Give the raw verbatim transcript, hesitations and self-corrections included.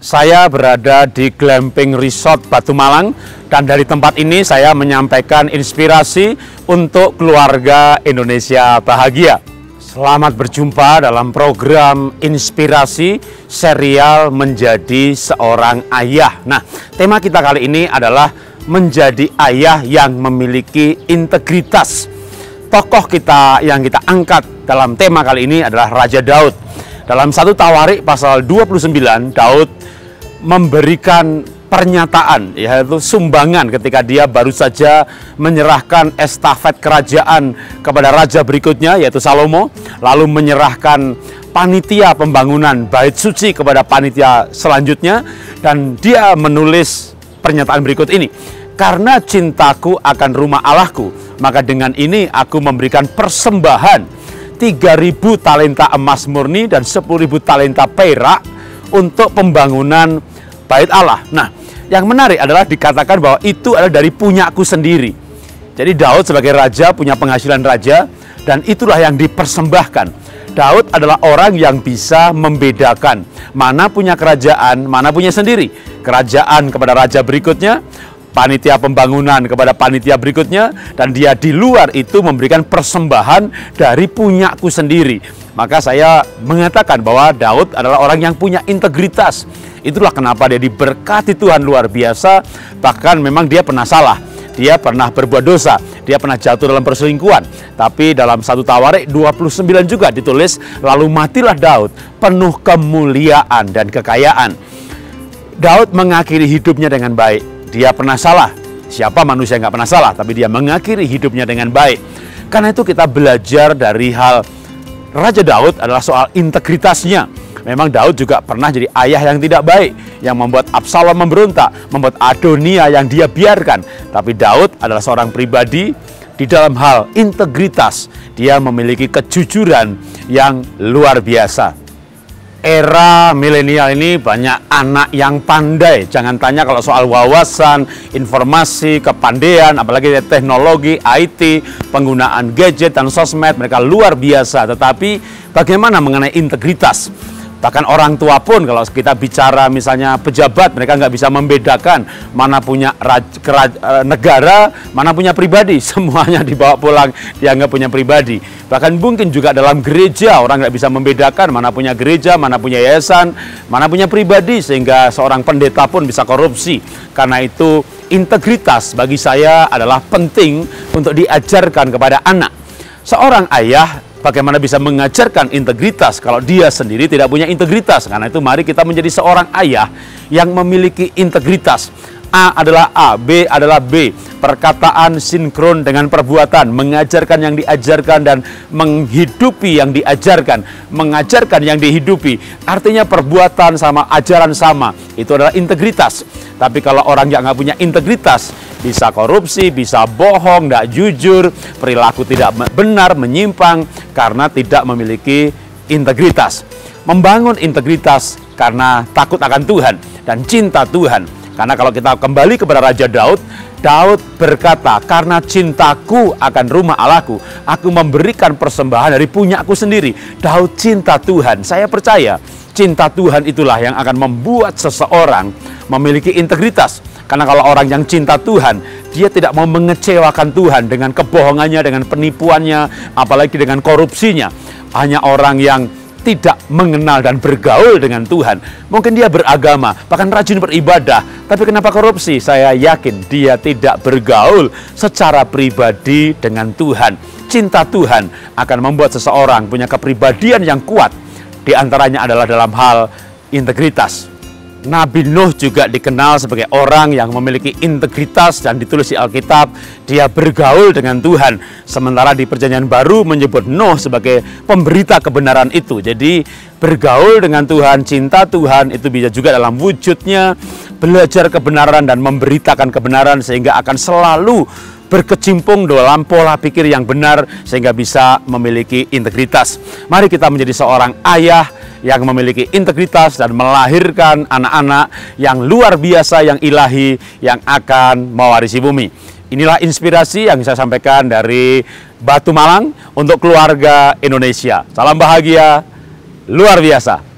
Saya berada di Glamping Resort Batu Malang, dan dari tempat ini saya menyampaikan inspirasi untuk keluarga Indonesia bahagia. Selamat berjumpa dalam program inspirasi serial Menjadi Seorang Ayah. Nah, tema kita kali ini adalah menjadi ayah yang memiliki integritas. Tokoh kita yang kita angkat dalam tema kali ini adalah Raja Daud. Dalam satu Tawarik pasal dua puluh sembilan, Daud memberikan pernyataan, yaitu sumbangan ketika dia baru saja menyerahkan estafet kerajaan kepada raja berikutnya, yaitu Salomo, lalu menyerahkan panitia pembangunan bait suci kepada panitia selanjutnya, dan dia menulis pernyataan berikut ini. Karena cintaku akan rumah Allahku, maka dengan ini aku memberikan persembahan tiga ribu talenta emas murni dan sepuluh ribu talenta perak untuk pembangunan bait Allah. Nah, yang menarik adalah dikatakan bahwa itu adalah dari punyaku sendiri. Jadi Daud sebagai raja punya penghasilan raja, dan itulah yang dipersembahkan. Daud adalah orang yang bisa membedakan mana punya kerajaan, mana punya sendiri. Kerajaan kepada raja berikutnya, panitia pembangunan kepada panitia berikutnya, dan dia di luar itu memberikan persembahan dari punyaku sendiri. Maka saya mengatakan bahwa Daud adalah orang yang punya integritas. Itulah kenapa dia diberkati Tuhan luar biasa. Bahkan memang dia pernah salah, dia pernah berbuat dosa, dia pernah jatuh dalam perselingkuhan. Tapi dalam satu Tawarik dua puluh sembilan juga ditulis, lalu matilah Daud penuh kemuliaan dan kekayaan. Daud mengakhiri hidupnya dengan baik. Dia pernah salah. Siapa manusia yang nggak pernah salah? Tapi dia mengakhiri hidupnya dengan baik. Karena itu kita belajar dari hal Raja Daud adalah soal integritasnya. Memang Daud juga pernah jadi ayah yang tidak baik, yang membuat Absalom memberontak, membuat Adonia yang dia biarkan. Tapi Daud adalah seorang pribadi di dalam hal integritas. Dia memiliki kejujuran yang luar biasa. Era milenial ini banyak anak yang pandai. Jangan tanya kalau soal wawasan, informasi, kepandaian, apalagi teknologi, I T, penggunaan gadget dan sosmed, mereka luar biasa. Tetapi bagaimana mengenai integritas? Bahkan orang tua pun kalau kita bicara misalnya pejabat, mereka nggak bisa membedakan mana punya raj, keraj, negara, mana punya pribadi. Semuanya dibawa pulang, dianggap punya pribadi. Bahkan mungkin juga dalam gereja, orang nggak bisa membedakan mana punya gereja, mana punya yayasan, mana punya pribadi. Sehingga seorang pendeta pun bisa korupsi. Karena itu integritas bagi saya adalah penting untuk diajarkan kepada anak. Seorang ayah bagaimana bisa mengajarkan integritas kalau dia sendiri tidak punya integritas. Karena itu mari kita menjadi seorang ayah yang memiliki integritas. A adalah A, B adalah B. Perkataan sinkron dengan perbuatan, mengajarkan yang diajarkan dan menghidupi yang diajarkan, mengajarkan yang dihidupi. Artinya perbuatan sama, ajaran sama. Itu adalah integritas. Tapi kalau orang yang nggak punya integritas, bisa korupsi, bisa bohong, tidak jujur, perilaku tidak benar, menyimpang karena tidak memiliki integritas. Membangun integritas karena takut akan Tuhan dan cinta Tuhan. Karena kalau kita kembali kepada Raja Daud, Daud berkata, karena cintaku akan rumah Allahku, aku memberikan persembahan dari punyaku sendiri. Daud cinta Tuhan. Saya percaya cinta Tuhan itulah yang akan membuat seseorang memiliki integritas. Karena kalau orang yang cinta Tuhan, dia tidak mau mengecewakan Tuhan dengan kebohongannya, dengan penipuannya, apalagi dengan korupsinya. Hanya orang yang tidak mengenal dan bergaul dengan Tuhan. Mungkin dia beragama, bahkan rajin beribadah, tapi kenapa korupsi? Saya yakin dia tidak bergaul secara pribadi dengan Tuhan. Cinta Tuhan akan membuat seseorang punya kepribadian yang kuat. Di antaranya adalah dalam hal integritas. Nabi Nuh juga dikenal sebagai orang yang memiliki integritas, dan ditulis di Alkitab dia bergaul dengan Tuhan. Sementara di Perjanjian Baru menyebut Nuh sebagai pemberita kebenaran itu. Jadi bergaul dengan Tuhan, cinta Tuhan itu bisa juga dalam wujudnya belajar kebenaran dan memberitakan kebenaran, sehingga akan selalu berkecimpung dalam pola pikir yang benar sehingga bisa memiliki integritas. Mari kita menjadi seorang ayah yang memiliki integritas dan melahirkan anak-anak yang luar biasa, yang ilahi, yang akan mewarisi bumi. Inilah inspirasi yang saya sampaikan dari Batu Malang untuk keluarga Indonesia. Salam bahagia luar biasa.